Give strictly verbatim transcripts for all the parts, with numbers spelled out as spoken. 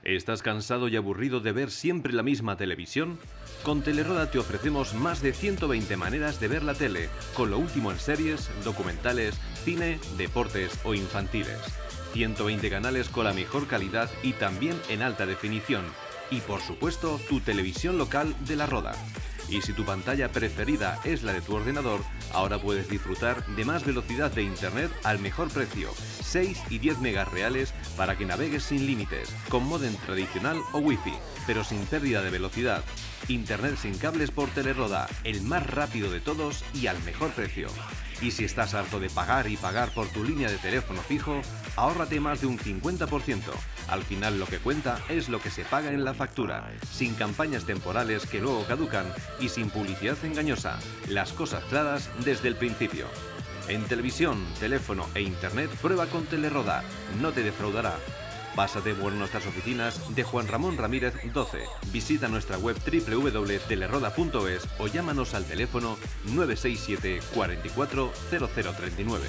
¿Estás cansado y aburrido de ver siempre la misma televisión? Con Teleroda te ofrecemos más de ciento veinte maneras de ver la tele, con lo último en series, documentales, cine, deportes o infantiles. ciento veinte canales con la mejor calidad y también en alta definición. Y por supuesto, tu televisión local de La Roda. Y si tu pantalla preferida es la de tu ordenador, ahora puedes disfrutar de más velocidad de internet al mejor precio, seis y diez megas reales para que navegues sin límites, con módem tradicional o wifi, pero sin pérdida de velocidad. Internet sin cables por Teleroda, el más rápido de todos y al mejor precio. Y si estás harto de pagar y pagar por tu línea de teléfono fijo, ahórrate más de un cincuenta por ciento. Al final lo que cuenta es lo que se paga en la factura, sin campañas temporales que luego caducan y sin publicidad engañosa. Las cosas claras desde el principio. En televisión, teléfono e internet, prueba con Teleroda. No te defraudará. Pásate por nuestras oficinas de Juan Ramón Ramírez doce. Visita nuestra web doble u doble u doble u punto teleroda punto es o llámanos al teléfono nueve seis siete, cuatro cuatro, cero cero tres nueve.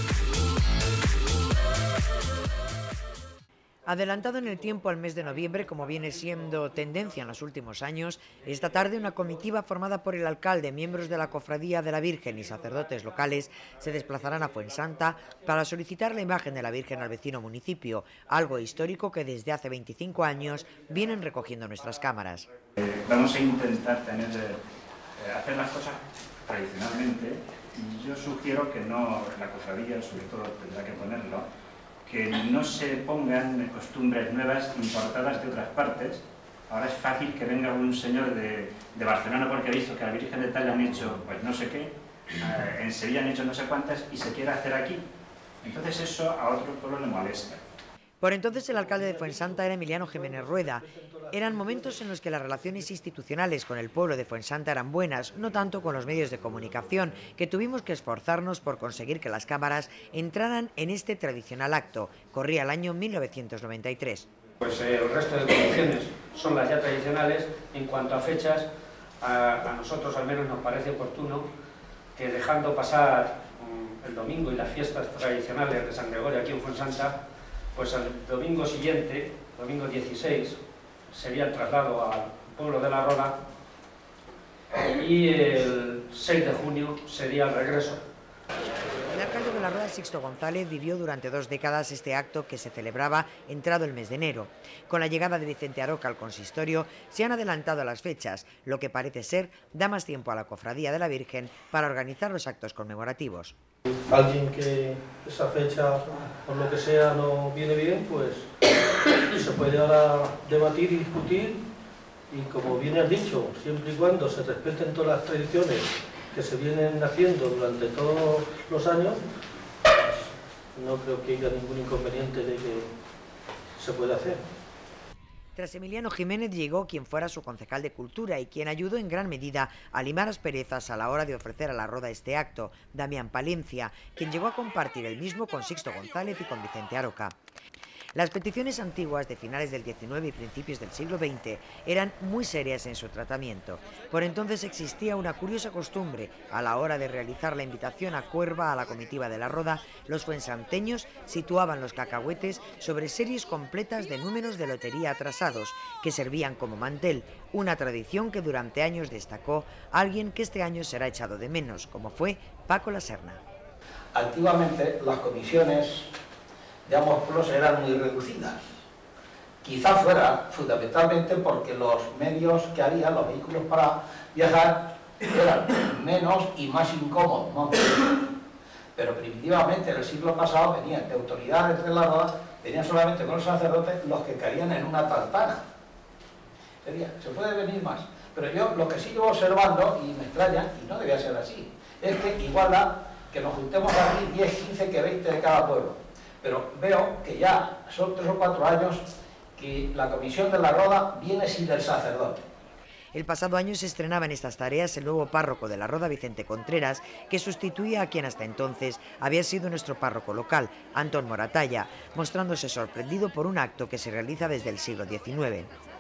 Adelantado en el tiempo al mes de noviembre, como viene siendo tendencia en los últimos años, esta tarde una comitiva formada por el alcalde, miembros de la Cofradía de la Virgen y sacerdotes locales se desplazarán a Fuensanta para solicitar la imagen de la Virgen al vecino municipio, algo histórico que desde hace veinticinco años vienen recogiendo nuestras cámaras. Eh, vamos a intentar tener, eh, hacer las cosas tradicionalmente y yo sugiero que no, la cofradía sobre todo tendrá que ponerlo, que no se pongan costumbres nuevas importadas de otras partes. Ahora es fácil que venga un señor de, de Barcelona porque ha visto que a la Virgen de tal le han hecho pues no sé qué, eh, en Sevilla han hecho no sé cuántas y se quiere hacer aquí. Entonces eso a otro pueblo le molesta. Por entonces el alcalde de Fuensanta era Emiliano Jiménez Rueda. Eran momentos en los que las relaciones institucionales con el pueblo de Fuensanta eran buenas, no tanto con los medios de comunicación, que tuvimos que esforzarnos por conseguir que las cámaras entraran en este tradicional acto. Corría el año mil novecientos noventa y tres. Pues eh, el resto de condiciones son las ya tradicionales. En cuanto a fechas, a, a nosotros al menos nos parece oportuno que dejando pasar um, el domingo y las fiestas tradicionales de San Gregorio aquí en Fuensanta, pues el domingo siguiente, domingo dieciséis, sería el traslado al pueblo de La Roda y el seis de junio sería el regreso. El alcalde de La Roda, Sixto González, vivió durante dos décadas este acto que se celebraba entrado el mes de enero. Con la llegada de Vicente Aroca al consistorio se han adelantado las fechas, lo que parece ser da más tiempo a la Cofradía de la Virgen para organizar los actos conmemorativos. Alguien que esa fecha, por lo que sea, no viene bien, pues se puede ahora debatir y discutir y, como bien has dicho, siempre y cuando se respeten todas las tradiciones que se vienen haciendo durante todos los años, pues no creo que haya ningún inconveniente de que se pueda hacer. Tras Emiliano Jiménez llegó quien fuera su concejal de Cultura y quien ayudó en gran medida a limar asperezas a la hora de ofrecer a La Roda este acto, Damián Palencia, quien llegó a compartir el mismo con Sixto González y con Vicente Aroca. Las peticiones antiguas de finales del diecinueve y principios del siglo veinte eran muy serias en su tratamiento. Por entonces existía una curiosa costumbre. A la hora de realizar la invitación a Cuerva a la comitiva de La Roda, los fuensanteños situaban los cacahuetes sobre series completas de números de lotería atrasados, que servían como mantel, una tradición que durante años destacó alguien que este año será echado de menos, como fue Paco La Serna. Antiguamente las comisiones de ambos pueblos eran muy reducidas. Quizá fuera fundamentalmente porque los medios que había, los vehículos para viajar, eran menos y más incómodos, ¿no? Pero primitivamente en el siglo pasado venían de autoridades de La Roda, venían solamente con los sacerdotes los que caían en una tartana. Sería, se puede venir más. Pero yo lo que sigo observando, y me extraña, y no debía ser así, es que igual da que nos juntemos aquí diez, quince, que veinte de cada pueblo. Pero veo que ya son tres o cuatro años que la comisión de La Roda viene sin el sacerdote. El pasado año se estrenaba en estas tareas el nuevo párroco de La Roda, Vicente Contreras, que sustituía a quien hasta entonces había sido nuestro párroco local, Antón Moratalla, mostrándose sorprendido por un acto que se realiza desde el siglo diecinueve.